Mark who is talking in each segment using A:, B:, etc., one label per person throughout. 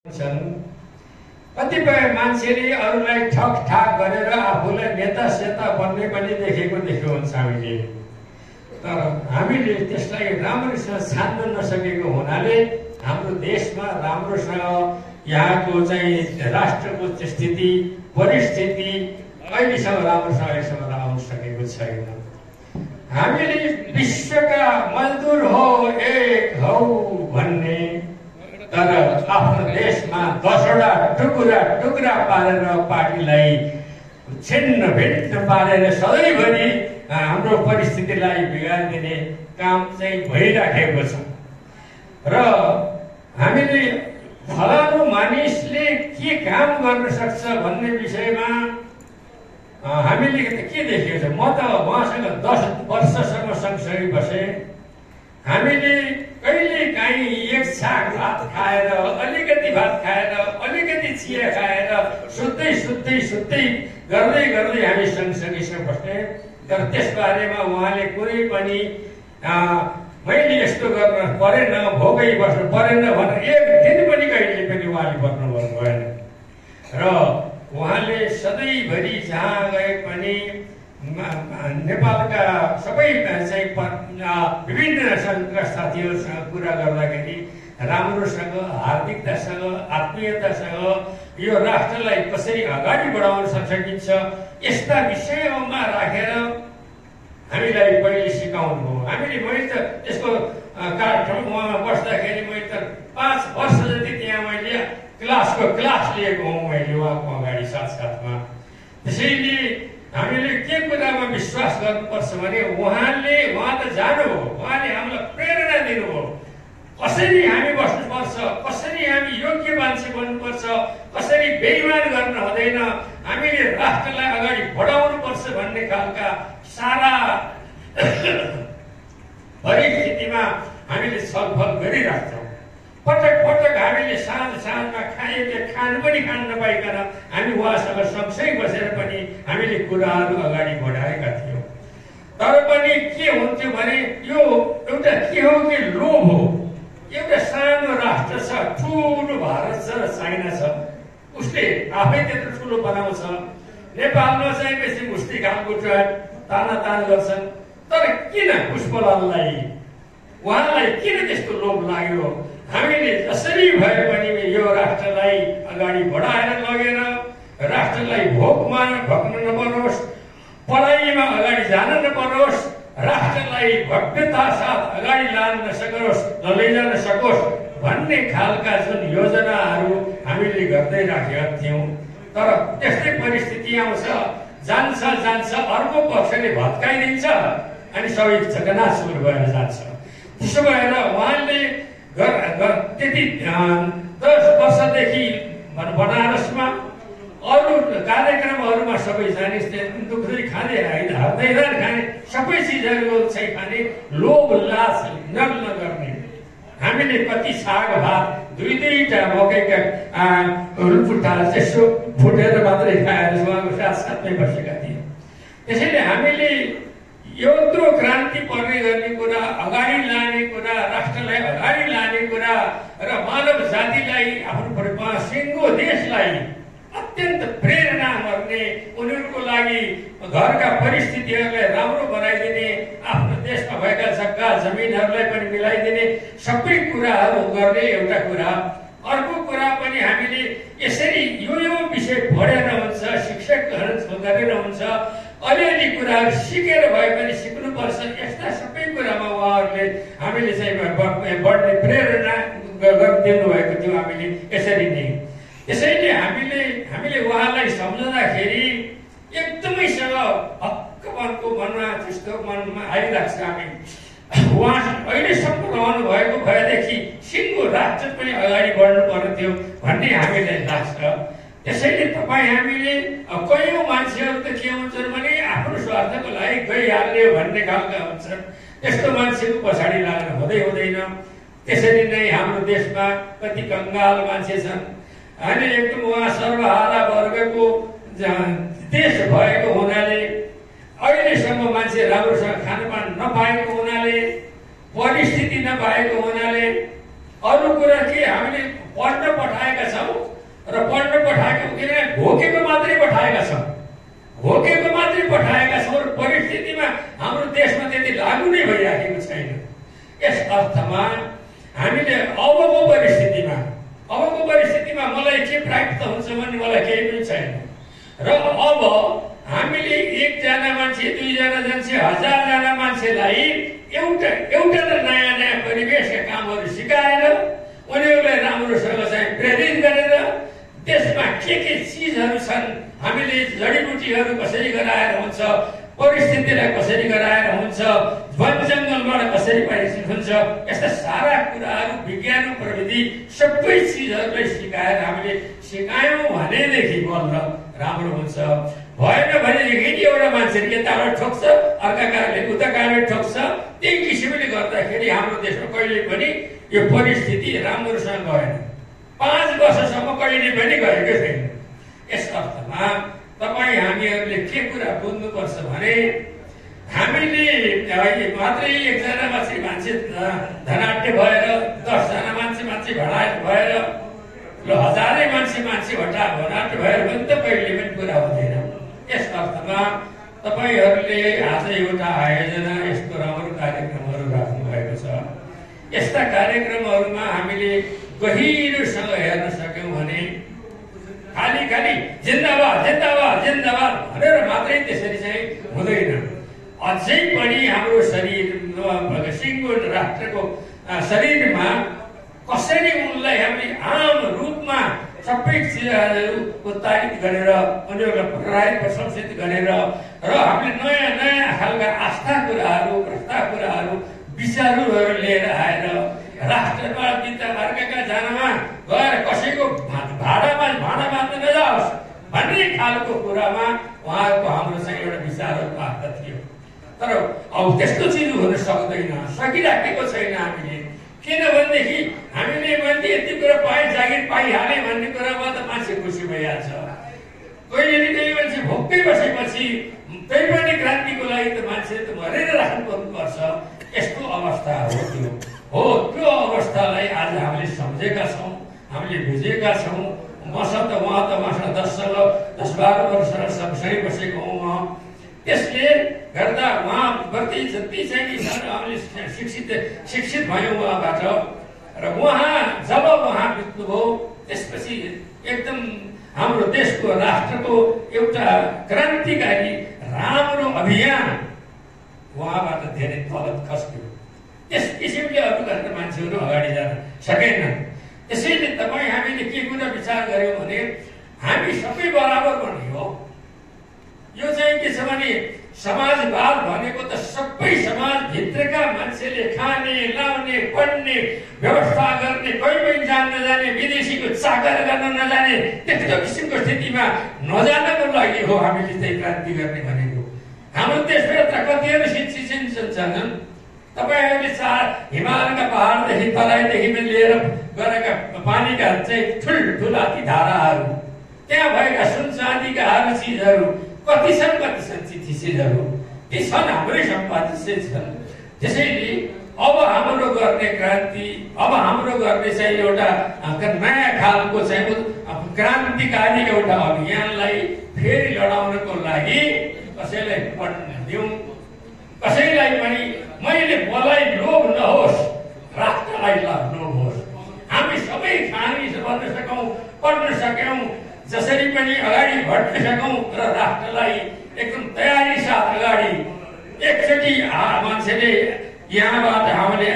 A: छन्। कतिपय मान्छेले अरूलाई ठक ठाक गरेर आफूलाई नेता सेता बन्ने पनि देखेको हुन्छ हामीले। तर हामीले त्यसलाई राम्रोसँग छान्न नसकेको हुनाले हाम्रो देशमा राम्रोसँग यहाँको चाहिँ राष्ट्रको स्थिति परिस्थिति अहिलेसम्म राम्रोसँग अहिलेसम्म आउन सकेको छैन। हामीले विश्वका मजदुर हो एक हौ भन्ने, तर आफ्नो देशमा 10वटा टुक्रा पारेर पार्टीलाई छिन्न भिन्न पारेर सधैँभरि हाम्रो परिस्थितिलाई बिगारिदिने काम चाहिँ भइराखेको छ। र हामीले फलानु मानिसले के काम गर्न सक्छ भन्ने विषयमा हामीले के देखेको छ। म त उहाँसँग 10 वर्षसम्म सँगसँगै बसेँ। हामीले कहिले काहीँ एक छाक भात खाएर अलिकति भात खाएर अलिकति चिया खाएर सुत्दै गर्दै हामी सँगसँगै बस्ने। तर त्यसबारेमा उहाँले कुनै पनि मैले यस्तो गर्न परेन, भोकै बस्नु परेन भनेर एक दिन पनि कहिले पनि उहाँले बस्नु भएन। र उहाँले सधैँभरि जहाँ गए पनि नेपालका सबै चाहिँ विभिन्न सङ्घका साथीहरूसँग कुरा गर्दाखेरि राम्रोसँग हार्दिकतासँग आत्मीयतासँग यो राष्ट्रलाई कसरी अगाडि बढाउन सकिन्छ यस्ता विषयमा राखेर हामीलाई पहिले सिकाउनु हो। मैले त त्यसको कार्यक्रममा बस्दाखेरि मैले त 5 वर्ष जति त्यहाँ मैले क्लास लिएको हुँ मैले उहाँको अगाडि साथसाथमा। त्यसैले हामीले के कुरामा विश्वास गर्नुपर्छ भने उहाँ त जानु हो, उहाँले हामीलाई प्रेरणा दिनुभयो। कसरी हामी बस्नुपर्छ, कसरी हामी योग्य मान्छे बन्नुपर्छ, कसरी बेइमान गर्न हुँदैन, हामीले राष्ट्रलाई अगाडि बढाउनु पर्छ भन्ने खालका सारा परिस्थितिमा हामीले छलफल गरिराख्छौँ। पटक हामीले साँझमा खानु पनि खान नपाइकन हामी उहाँसँग सँगसँगै बसेर पनि हामीले कुराहरू अगाडि बढाएका थियौँ। तर पनि के हुन्थ्यो भने यो एउटा के हो कि लोभ हो। एउटा सानो राष्ट्र छ, ठुलो भारत छ र चाइना छ, उसले आफै त्यत्रो ठुलो बनाउँछ। नेपालमा चाहिँ बेसी मुस्ती खालको ताना गर्छन्। तर किन घुसपलाललाई उहाँलाई किन त्यस्तो लोभ लाग्यो? हामीले जसरी भए पनि यो राष्ट्रलाई अगाडि बढाएर लगेर राष्ट्रलाई भोग्न नपरोस्, पढाइमा अगाडि जान नपरोस्, राष्ट्रलाई भव्यता साथ अगाडि लान लैजान सकोस् भन्ने खालका जुन योजनाहरू हामीले गर्दै राखेका थियौँ। तर त्यस्तै परिस्थिति आउँछ, जान्छ अर्को पक्षले भत्काइदिन्छ अनि सबै चकनाचुर भएर जान्छ। त्यसो भएर उहाँले त्यति 10 वर्षदेखि बनारसमा अरू कार्यक्रमहरूमा सबै जाने, दुख्दै खाने हार्दै खाने, सबै चिजहरू चाहिँ खाने, लोभ लास नगर्ने। हामीले कति साग भात 2-2टा मकैका रुपुट्टा त्यसो फुटेर मात्रै खाएर उहाँको साथसाथमै बसेका थियौँ। त्यसैले हामीले यत्रो क्रान्ति गर्ने कुरा, अगाडि लाने कुरा, राष्ट्रलाई अगाडि लाने कुरा र मानव जातिलाई आफ्नो सिङ्गो देशलाई अत्यन्त प्रेरणा गर्ने, उनीहरूको लागि घरका परिस्थितिहरूलाई राम्रो बनाइदिने, आफ्नो देशमा भएका जग्गा जमिनहरूलाई पनि मिलाइदिने सबै कुराहरू गर्ने एउटा कुरा। अर्को कुरा पनि हामीले यसरी यो विषय पढेर हुन्छ, शिक्षकहरू गरेर हुन्छ, अलिअलि कुराहरू सिकेर भए पनि सिक्नुपर्छ। यस्ता सबै कुरामा उहाँहरूले हामीले चाहिँ बढ्ने प्रेरणा दिनु भएको थियो हामीले यसरी नै। त्यसैले हामीले उहाँलाई सम्झँदाखेरि एकदमैसँग हक्कमनको मनमा त्यस्तो मनमा आइरहेको छ। हामी उहाँ अहिलेसम्म रहनु भएको भएदेखि सिङ्गो राष्ट्र पनि अगाडि बढ्नु पर्ने थियो भन्ने हामीलाई लाग्छ। त्यसैले हामीले कयौँ मान्छेहरू त के हुन्छन् भने आफ्नो स्वार्थको लागि गइहाल्ने भन्ने खालका हुन्छन्। त्यस्तो मान्छेको पछाडि लाग्न हुँदैन। त्यसरी नै हाम्रो देशमा कति कङ्गाल मान्छे छन्। अनि एकदम उहाँ सर्वहारा वर्गको देश भएको हुनाले, अहिलेसम्म मान्छे राम्रोसँग खानपान नपाएको हुनाले, परिस्थिति नपाएको हुनाले, अरू कुरा के हामीले पढ्न पठाएका छौँ किनभने घोकेको मात्रै पठाएका छौँ, घोकेको मात्रै पठाएका छौँ र परिस्थितिमा हाम्रो देशमा त्यति लागू नै भइराखेको छैन। यस अर्थमा हामीले अबको परिस्थितिमा मलाई के प्राप्त हुन्छ भन्ने मलाई केही पनि छैन र अब हामीले एकजना मान्छे, दुईजना मान्छे, हजारजना मान्छेलाई एउटा नयाँ परिवेशका कामहरू सिकाएर उनीहरूलाई राम्रोसँग चाहिँ प्रेरित गरेर त्यसमा के चिजहरू छन्, हामीले जडीबुटीहरू कसरी गराएर हुन्छ, परिस्थितिलाई कसरी गराएर हुन्छ, वन जङ्गलबाट कसरी परिचित हुन्छ, यस्ता सारा कुराहरू विज्ञान प्रविधि सबै चिजहरूलाई सिकाएर हामीले सिकायौँ भनेदेखि बल्ल राम्रो हुन्छ। भएन भनेदेखि एउटा मान्छेले यताबाट ठोक्छ, अर्का कारणले उता कारणले ठोक्छ, त्यही किसिमले गर्दाखेरि हाम्रो देशमा कहिले पनि यो परिस्थिति राम्रोसँग गएन। 5 वर्षसम्म कहिले पनि गएको छैन। यस अर्थमा हामीहरूले के कुरा बुझ्नुपर्छ भने हामीले मात्रै एकजना मान्छे धनाढ्य भएर 10जना मान्छे भडाट भएर हजारै मान्छे भडाट भएर पनि त कहिले पनि पुरा हुँदैन। यस अर्थमा तपाईँहरूले आज एउटा आयोजना यस्तो राम्रो कार्यक्रमहरू राख्नु भएको छ। यस्ता कार्यक्रमहरूमा हामीले गहिरोसँग हेर्न सक्यौँ भने खाली जिन्दाबाद भनेर मात्रै त्यसरी चाहिँ हुँदैन। अझै पनि हाम्रो शरीर सिङ्गो राष्ट्रको शरीरमा कसरी उनलाई हामीले आम रूपमा सबै चिजहरू उत्पादित गरेर उनीहरूलाई प्रसारित प्रशंसित गरेर र हामीले नयाँ खालका आस्था कुराहरू, प्रस्ताव कुराहरू, विचारहरू लिएर आएर राष्ट्रमा बित्दा अर्काका जानमा गएर कसैको भाडा बाँध्न नजाओस् भन्ने खालको कुरामा उहाँहरूको हाम्रो चाहिँ एउटा विचारहरूको आस्था थियो। तर अब त्यस्तो चिज हुन सक्दैन, सकिराखेको छैन हामीले। किनभनेदेखि हामीले मान्छे यति कुरा पाए, जागिर पाइहाले भन्ने कुरामा त मान्छे खुसी भइहाल्छ। कहिले न कहिले मान्छे भोकै बसेपछि त्यही पनि क्रान्तिको लागि त मान्छे त मरेर राख्नु पर्नुपर्छ। यस्तो अवस्था हो त्यो अवस्थालाई आज हामीले सम्झेका छौँ, हामीले बुझेका छौँ। उहाँसँग 10-12 वर्ष सँगसँगै बसेको हौँ म। त्यसले गर्दा उहाँ प्रति जति चाहिँ हामीले शिक्षित भयौँ उहाँबाट र जब उहाँ बित्नुभयो त्यसपछि एकदम हाम्रो देशको राष्ट्रको एउटा क्रान्तिकारी राम्रो अभियान उहाँबाट धेरै तलत खस्यो। त्यस किसिमले अरूका मान्छेहरू अगाडि जान सकेनन्। त्यसैले हामीले के कुरा विचार गर्यौँ भने हामी सबै बराबर भन्ने हो। यो चाहिँ के छ भने समाजवाद भनेको त सबै समाजभित्रका मान्छेले खाने, लाउने, पढ्ने, व्यवस्था गर्ने, कोही पनि जान्न नजाने, विदेशीको चाकर गर्न नजाने, त्यस्तो किसिमको स्थितिमा नजानको लागि हो हामीले चाहिँ क्रान्ति गर्ने भनेको। हाम्रो देशमा त कतिहरू शिक्षित छन्। तपाईँहरूले हिमालयका पहाडदेखि तराईदेखि पनि लिएर गएका पानीका चाहिँ ठुल्ठुला ती धाराहरू, त्यहाँ भएका सुन चाँदीका चिजहरू कति छन् चिजहरू ती छन्, हाम्रै सम्पादित छन्। त्यसैले अब हाम्रो गर्ने क्रान्ति, अब हाम्रो गर्ने चाहिँ एउटा नयाँ खालको चाहिँ क्रान्तिकारी एउटा अभियानलाई फेरि लडाउनको लागि कसैलाई पढ्न दिउँ, कसैलाई पनि मलाई लोभ नहोस्, राष्ट्रलाई लोभ होस्। हामी सबै खानी बन्न सकौँ, पढ्न सक्यौँ, जसरी पनि अगाडि बढ्न सकौँ र राष्ट्रलाई एकदम तयारी साथ अगाडि एकचोटि मान्छेले यहाँबाट हामीले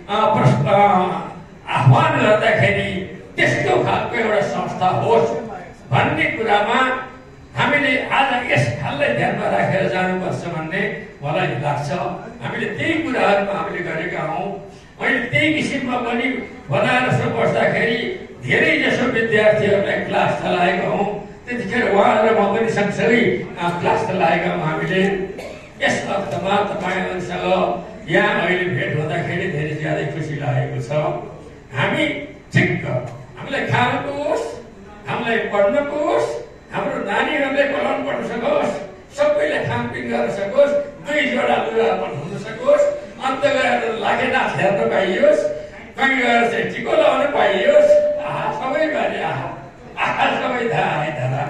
A: आह्वान गर्दाखेरि त्यस्तो खालको एउटा संस्था होस् भन्ने कुरामा हामीले आज यस खाललाई ध्यानमा राखेर जानुपर्छ भन्ने मलाई लाग्छ। हामीले त्यही कुराहरूमा हामीले गरेका हौँ। मैले त्यही किसिममा पनि बनारस बस्दाखेरि धेरै जसो विद्यार्थीहरूलाई क्लास चलाएका हौँ। त्यतिखेर उहाँ र म पनि सँगसँगै क्लास चलाएका हौँ हामीले। यस अर्थमा तपाईँहरूसँग यहाँ अहिले भेट हुँदाखेरि धेरै ज्यादै खुसी लागेको छ। हामी ठिक्क हामीलाई खान पुगोस्, हामीलाई पढ्न पुगोस्, हाम्रो नानीहरूलाई पढाउन पढ्न सकोस्, सबैलाई खानपिन गर्न सकोस्, 2 जोडा लुगा हुन सकोस्, अन्त गएर लागे नाच हेर्न पाइयोस्, कहीँ गएर चाहिँ टिको लगाउन पाइयोस्। सबै गरे सबै धारा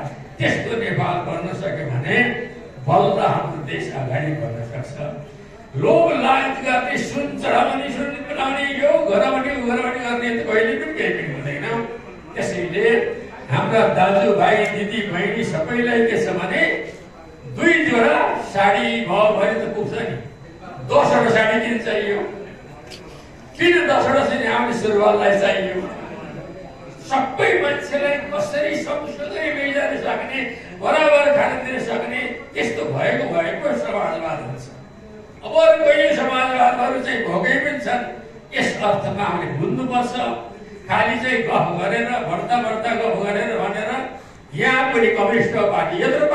A: तयारी गर्न सक्छ। लोभ लालच गर्ने, सुन चढाउने, सुन बनाउने, यो घरबाटै गर्ने त कहिले पनि केही पनि हुँदैन। त्यसैले हाम्रा दाजुभाइ दिदी बहिनी सबैलाई के छ भने 2 जोडा साडी भयो भने त पुग्छ नि। 10वटा साडी किन चाहियो? किन 10वटा चाहिँ आउने सुरुवातलाई चाहियो? सबै मान्छेलाई कसरी सँगसँगै लैजान सक्ने, बराबर खान दिन सक्ने, त्यस्तो भएको समाजवाद हुन्छ। अब कोही समाजवादहरू चाहिँ भोगै पनि छन्। यस अर्थमा हामीले बुझ्नुपर्छ। खालि चाहिँ गफ गरेर बढ्दा गफ गरेर भनेर यहाँ पनि कम्युनिस्ट पार्टी यत्रो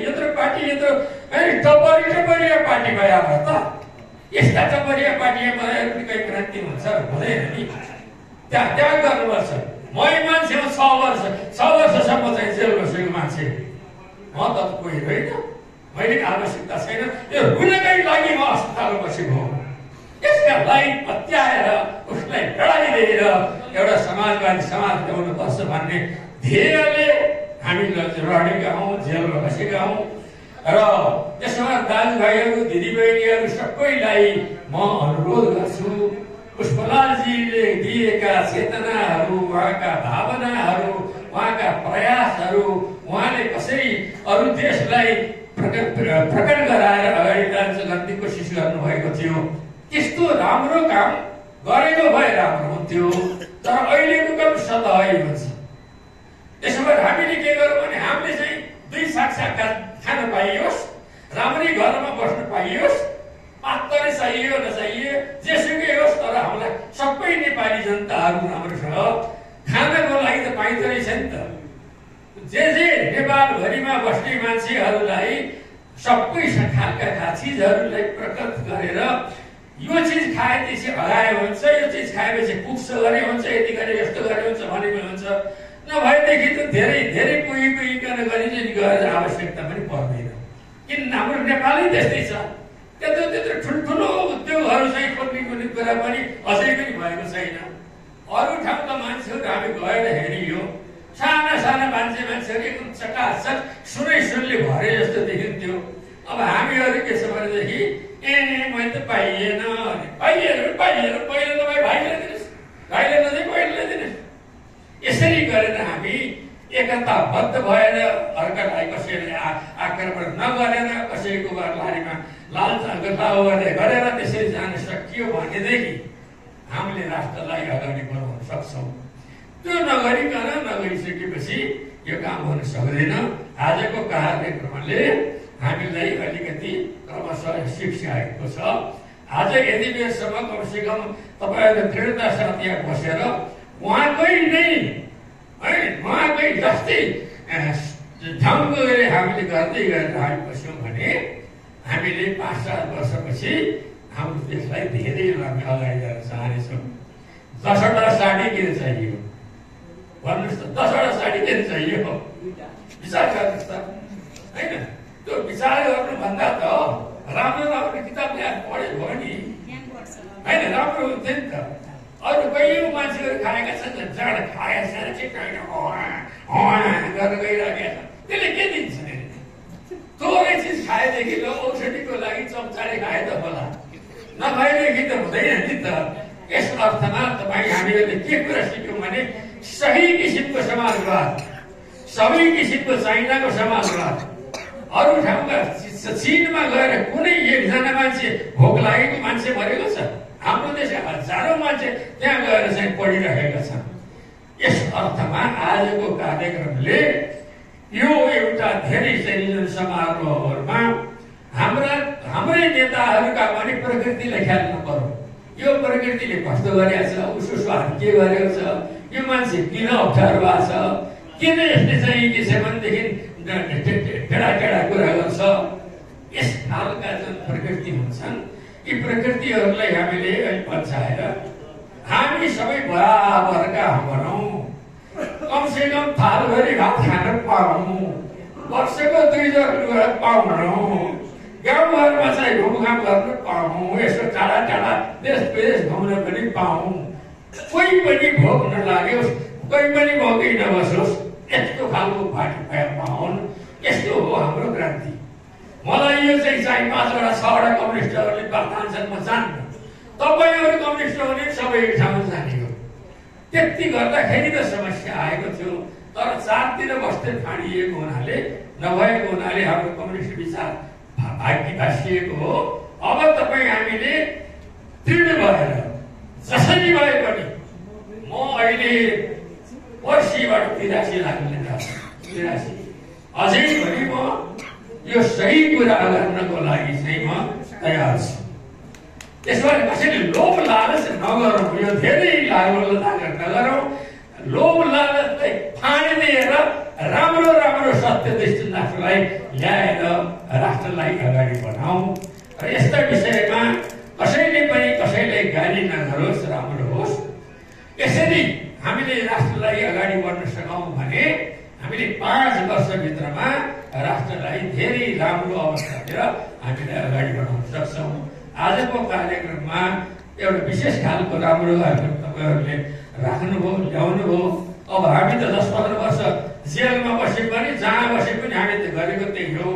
A: टपरिया पार्टी भए त यस्ता टपरिया पार्टीमा बनाएर पनि कहीँ क्रान्ति हुन्छ हुँदैन नि। त्याग गर्नुपर्छ। मै मान्छे हो 6 वर्षसम्म चाहिँ जेल बसेको मान्छे, म त कोही होइन। मैले आवश्यकता छैन। यो रुनकै लागि म अस्पतालमा बसेको हो। यसका लागि पत्याएर उसलाई लडाइदिएर एउटा समाजवादी समाज ल्याउनुपर्छ भन्ने ध्येयले हामी लडेका हौँ, जेलमा बसेका हौँ। र त्यसमा दाजुभाइहरू दिदीबहिनीहरू सबैलाई म अनुरोध गर्छु, पुष्पलालजीले दिएका चेतनाहरू, उहाँका भावनाहरू, उहाँका प्रयासहरू, उहाँले कसरी अरू देशलाई प्रकट गराएर अगाडि लाने कोसिस गर्नुभएको थियो, त्यस्तो राम्रो काम गरेको भए राम्रो हुन्थ्यो। तर अहिलेको काम सधैँ हुन्छ। त्यसो भए हामीले के गर्यौँ भने हामीले चाहिँ 2 साक्षात्कार खान पाइयोस्, राम्रै घरमा बस्न पाइयोस्, मात्रै चाहियो नचाहिए जेसुकै होस्, तर हामीलाई सबै नेपाली जनताहरू राम्रोसँग खानको लागि त पाइँदो रहेछ नि त। जे नेपालभरिमा बस्ने मान्छेहरूलाई सबै खालका चिजहरूलाई प्रकट गरेर यो चिज खाएपछि हरायो हुन्छ, यो चिज खाएपछि पुग्छ गरे हुन्छ, यति गरे यस्तो गरे हुन्छ भनेको हुन्छ। नभएदेखि त धेरै पुगिकन गरेर आवश्यकता पनि पर्दैन। किन हाम्रो नेपालै त्यस्तै छ। त्यत्रो ठुल्ठुलो उद्योगहरू चाहिँ खोल्ने कुरा पनि अझै पनि भएको छैन। अरू ठाउँका मान्छेहरू हामी गएर हेरियो, साना मान्छेहरू एकदम चकाचक सुनले भरे जस्तो देखिन्थ्यो। अब हामीहरू के छ भनेदेखि मैले त पाइएन, पहिला तपाईँ भाइलाई दिनुहोस्, भाइले नदिए पहिला दिनुहोस्। यसरी गरेर हामी एकताबद्ध भएर अर्कालाई कसैले आक्रमण नगरेर, कसैको लारीमा लालचाउ गरेर त्यसरी जान सकियो भनेदेखि हामीले राष्ट्रलाई अगाडि बढाउन सक्छौँ। त्यो नगरिसकेपछि यो काम हुन सक्दैन। आजको कार्यक्रमले हामीलाई अलिकति क्रमशः सिकाएको छ। आज यति बेरसम्म कमसेकम तपाईँहरूले दृढता साथ यहाँ बसेर उहाँकै जस्तै ठाउँको हामीले गर्दै गरेर हामी बस्यौँ भने हामीले 5-7 वर्षपछि हाम्रो देशलाई धेरै अगाडि जान चाहनेछौँ। 10वटा साडी किन चाहियो भन्नुहोस् त? 10वटा साडी किन चाहियो? विचार गर्नुहोस् त। होइन, त्यो विचार गर्नुभन्दा त राम्रो किताब ल्याएर पढ्यो भयो नि, होइन राम्रो हुन्थ्यो नि त। अरू कयौँ मान्छेहरू खाएका छन्, जाँड खाएका छन्, गरेर गइरहेका छन्। त्यसले के दिन्छ? थोरै चिज खाएदेखि औषधिको लागि चम्चाले खाए त होला, नभएदेखि त हुँदैन नि त। यस अर्थमा तपाईँ हामीहरूले के कुरा सिक्यौँ भने सही किसिमको समाजवाद, सबै किसिमको चाइनाको समाजवाद। अरू ठाउँका चीनमा गएर कुनै एकजना मान्छे भोक लागेको मान्छे मरेको छ? हाम्रो देशका हजारौँ मान्छे त्यहाँ गएर चाहिँ पढिरहेका छन्। यस अर्थमा आजको कार्यक्रमले यो एउटा धेरै चाहिँ समारोहहरूमा हाम्रै नेताहरूका पनि प्रकृतिलाई ख्याल नगरौँ। यो प्रकृतिले कस्तो गरेको छ, उसको स्वाद के गरेको छ, यो मान्छे किन अप्ठ्यारो भएको छ, किन यसले चाहिँ के छ भनेदेखि टेढा कुरा गर्छ। यस खालका जुन प्रकृति हुन्छन्, यी प्रकृतिहरूलाई हामीले बचाएर हामी सबै बराबरका बनौँ। कमसेकम थालभरि भात खान पाऊँ, वर्षको 2 जोर पाउँ, गाउँघरमा चाहिँ घुमघाम गर्न पाऊँ, यसो टाढा देश विदेश घुम्न पनि पाऊँ, कोही पनि भोक नलाग्योस्, कोही पनि भोकै नबसोस्, यस्तो खालको पार्टी पाउन्। यस्तो हो हाम्रो क्रान्ति। मलाई यो चाहिँ 5वटा 6वटा कम्युनिस्टहरूले बतान्छन्, म जान्न। तपाईँहरू कम्युनिस्ट हो भने सबै ठाउँमा जाने हो। त्यति गर्दाखेरि त समस्या आएको थियो। तर चारतिर बस्दै फाँडिएको हुनाले, नभएको हुनाले हाम्रो कम्युनिस्ट विचार भासिएको हो। अब तपाईँ हामीले दृढ भएर जसरी भए पनि म अहिले पर्सिबाट 83 लाख लिएर 83 अझै पनि म यो सही कुरा गर्नको लागि चाहिँ म तयार छु। त्यसबाट कसैले लोभ लालच नगरौँ, यो धेरै लागत नगरौँ। लोभ लालचलाई फाँडिदिएर राम्रो राम्रो सत्य दृष्टिनाथलाई ल्याएर राष्ट्रलाई अगाडि बढाउँ र यस्ता विषयमा कसैले पनि कसैलाई गाली नगरोस्, राम्रो होस्। यसरी हामीले राष्ट्रलाई अगाडि बढ्न सकौँ भने हामीले 5 वर्षभित्रमा राष्ट्रलाई धेरै राम्रो अवस्थातिर हामीले अगाडि बढाउन सक्छौँ। आजको कार्यक्रममा एउटा विशेष खालको राम्रो तपाईँहरूले राख्नुभयो, ल्याउनुभयो। अब हामी त 10-15 वर्ष जेलमा बसे पनि, जहाँ बसे पनि हामी त गरेको त्यही हो।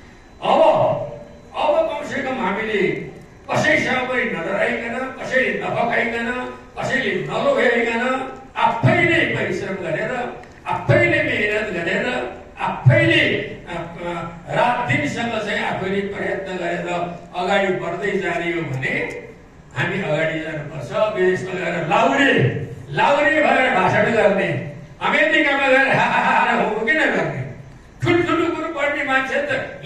A: अब कमसेकम हामीले कसैसँग पनि नडराइकन, कसैले नफकाइकन, कसैले नलोभ्याइकन आफैले परिश्रम गरेर, आफैले मेहनत गरेर, आफैले रात दिनसँग चाहिँ आफैले प्रयत्न गरेर अगाडि बढ्दै जाने हो भने हामी अगाडि जानुपर्छ। विदेशमा गएर लाउरे भएर भाषण गर्ने, अमेरिकामा गएर हा किन गर्ने? ठुल्ठुलो कुरो पढ्ने मान्छे त